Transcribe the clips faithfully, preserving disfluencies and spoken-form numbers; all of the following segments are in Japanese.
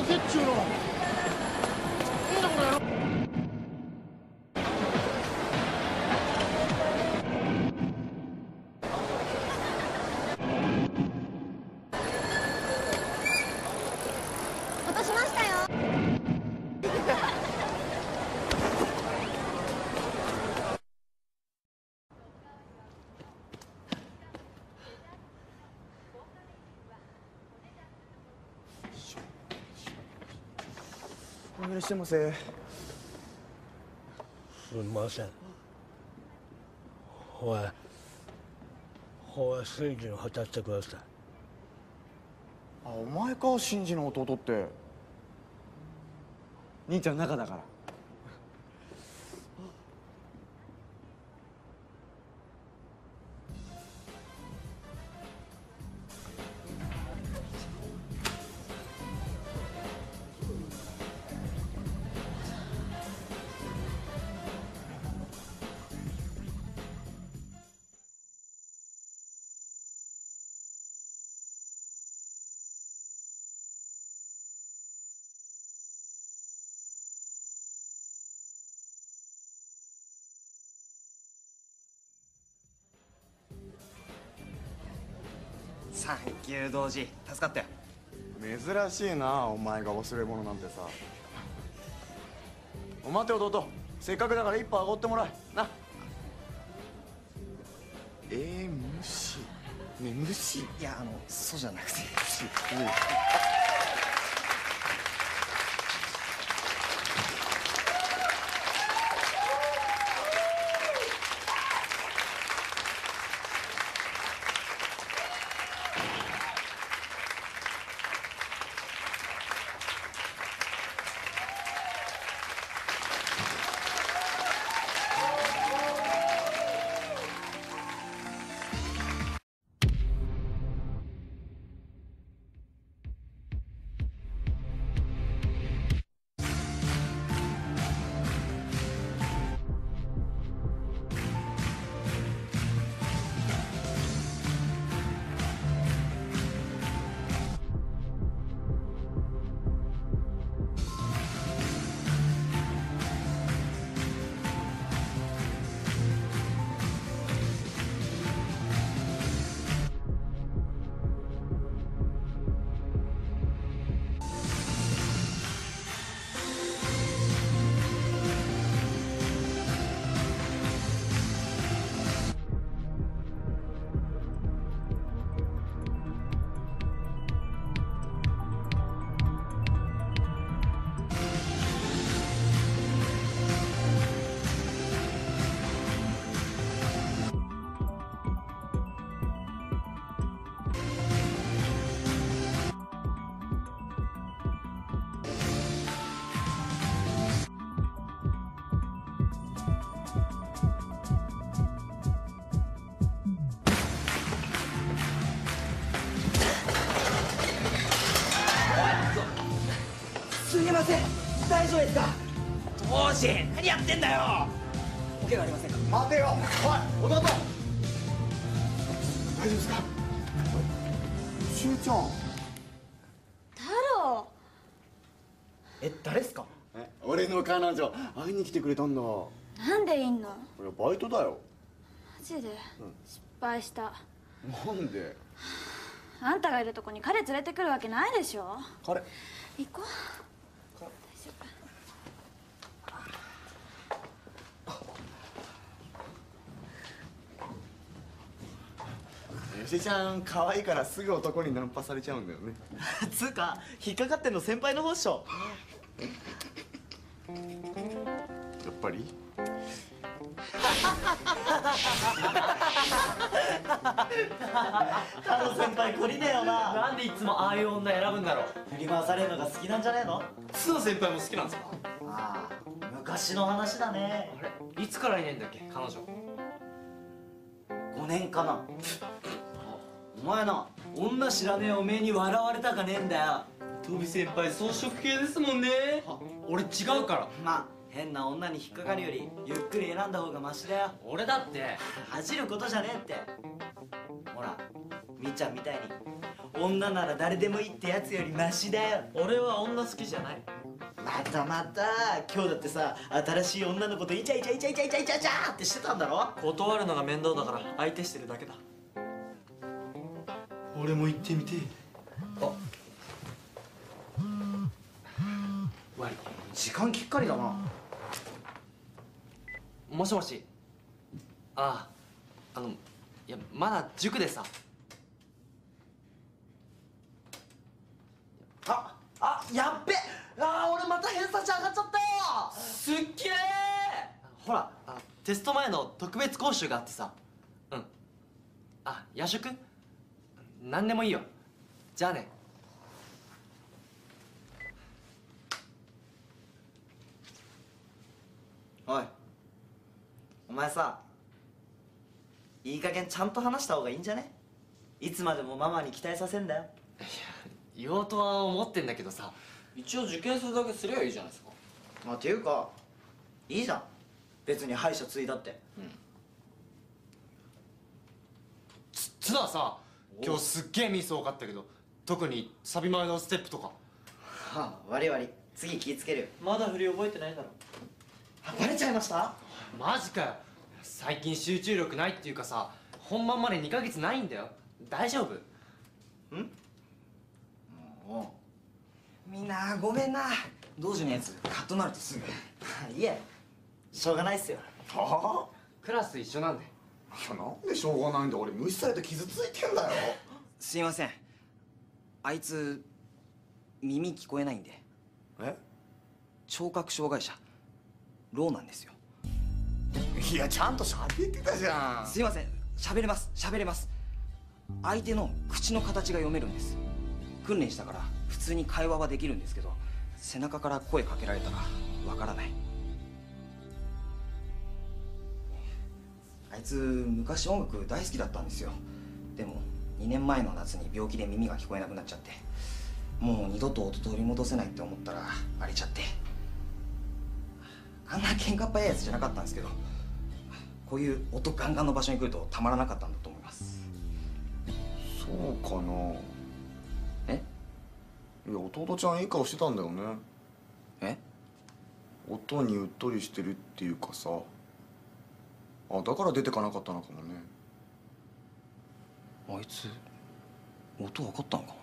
けっちゅうの。なんだこれ。 落としましたよ。 お願いしてませ。 すみません。おい、おい、真治に渡してください。 あ、お前か、真治の弟って。兄ちゃん仲だから。 サンキュー同時、助かったよ。 珍しいな、お前が忘れ物なんてさ。お待て弟、せっかくだから一杯おごってもらえな。えー、無視ね、無視。 いや、あのそうじゃなくて。 すみません、大丈夫ですか？ 同時、何やってんだよ。 お怪我ありませんか？ 待てよ、おい、弟。大丈夫ですか？しゅうちゃん。 太郎。 え、誰っすか？ え、俺の彼女、会いに来てくれたんだ。 なんでいんの？ いや、バイトだよ。 マジで、失敗した。 なんで？ あんたがいるとこに彼連れてくるわけないでしょ。 彼。 行こう。大丈夫。よしちゃん可愛いからすぐ男にナンパされちゃうんだよね。 つうか、引っかかってんの先輩の方っしょ。 やっぱり。 太郎先輩懲りねえよな。 なんでいつもああいう女選ぶんだろう。 振り回されるのが好きなんじゃねえの？ 須藤先輩も好きなんですか？ ああ、昔の話だね。 あれ、いつからいないんだっけ、彼女。 ごねんかな。 お前な、女知らねえおめえに笑われたかねえんだよ。 トビ先輩装飾系ですもんね。 俺違うから。まあ変な女に引っかかるよりゆっくり選んだ方がマシだよ。俺だって恥じることじゃねえって。ほら、みっちゃんみたいに女なら誰でもいいってやつよりマシだよ。 俺は女好きじゃない。 またまた今日だってさ、新しい女の子とイチャイチャイチャイチャイチャイチャイチャってしてたんだろ。 断るのが面倒だから相手してるだけだ。 俺も行ってみて。 あ、 悪い。 時間きっかりだな。 もしもし。ああ、あのいやまだ塾でさ。 あ、あ、やっべ。あー、俺また偏差値上がっちゃったよ。 すっげえ。ほら、あテスト前の特別講習があってさ。うん。あ、夜食？なんでもいいよ。じゃあね。 おい、お前さ、いい加減ちゃんと話した方がいいんじゃね？いつまでもママに期待させんだよ。 いや、言おうとは思ってんだけどさ。 一応受験するだけすりゃいいじゃないですか。 まあ、ていうかいいじゃん、別に歯医者継いだって。 つつはさ、今日すっげえミス多かったけど、特にサビ前のステップとか。 はあ、悪い悪い、次気ぃつけるよ。 まだ振り覚えてないだろ。 あ、バレちゃいました？ マジかよ。最近集中力ないっていうかさ、本番までにかげつないんだよ。大丈夫？ ん？もうみんなごめんな、同時のやつカッとなるとすぐいえ、しょうがないっすよ。 はクラス一緒なんで。 あ、なんでしょうがないんだ。俺無視されて傷ついてんだよ。 すいません、あいつ耳聞こえないんで。 え？ 聴覚障害者ローなんですよ。 いや、ちゃんと喋ってたじゃん。 すいません、喋れます喋れます。相手の口の形が読めるんです。訓練したから普通に会話はできるんですけど、背中から声かけられたらわからない。あいつ昔音楽大好きだったんですよ。でもにねんまえの夏に病気で耳が聞こえなくなっちゃって、もう二度と音取り戻せないって思ったら荒れちゃって。あんな喧嘩っ早いやつじゃなかったんですけど、こういう音ガンガンの場所に来るとたまらなかったんだと思います。 そうかな。 え？ いや、弟ちゃんいい顔してたんだよね。 え？ 音にうっとりしてるっていうかさ。あ、だから出てかなかったのかもね。 あいつ音分かったのかな。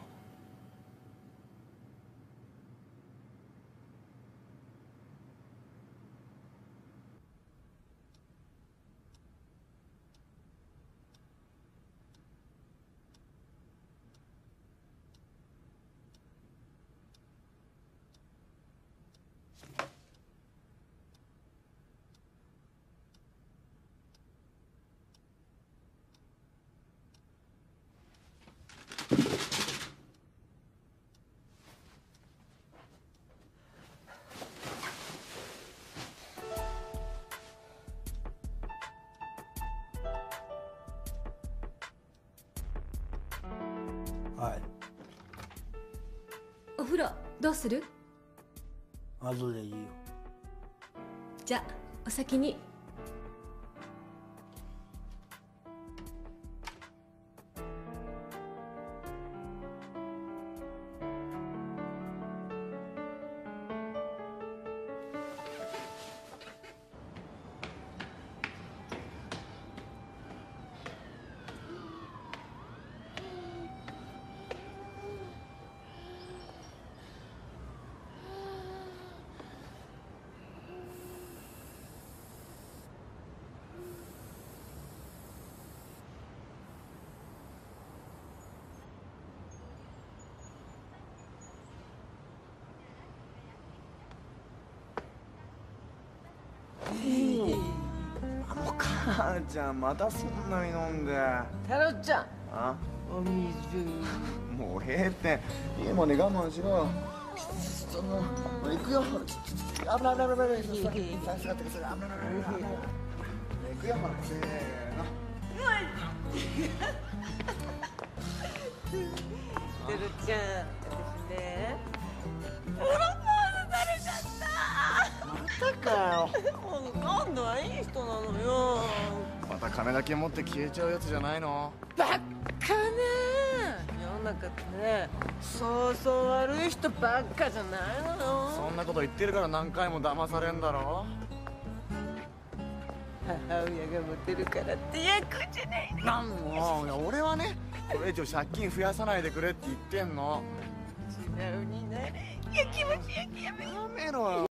はい。 お風呂どうする？ 後でいいよ。 じゃあお先に。 お母ちゃんまたそんなに飲んで。 太郎ちゃん、 あ、 お水。 もうええって家まで我慢しろよ。ちょっともう行くよ。危ない危ない危ない危ない。さすがってください。危ない危ない危ない。行くよ。せーの。 てるちゃん、私ね、プロポーズされちゃったまたかよ。 今度はいい人なのよ。 また金だけ持って消えちゃうやつじゃないの？ バッカね。 中ってね、そうそう悪い人ばっかじゃないのよ。 そんなこと言ってるから何回も騙されんだろ。 母親がモテるからって役じゃないの。 なんもういや俺はね、これ以上借金増やさないでくれって言ってんの。 素直になれ。やきもち焼きやめ。 やめろよ。